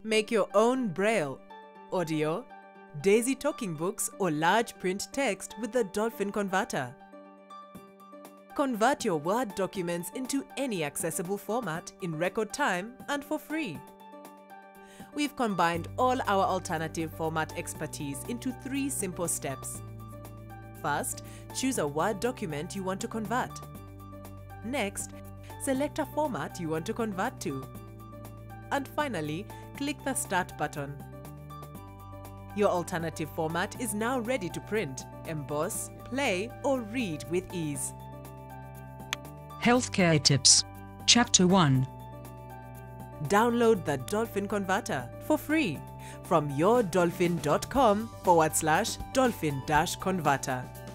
Make your own Braille, audio, Daisy talking books or large print text with the Dolphin Converter. Convert your Word documents into any accessible format in record time and for free. We've combined all our alternative format expertise into 3 simple steps. First, choose a Word document you want to convert. Next, select a format you want to convert to. And finally, click the Start button. Your alternative format is now ready to print, emboss, play, or read with ease. Healthcare Tips. Chapter 1. Download the Dolphin Converter for free from yourdolphin.com/dolphin-converter.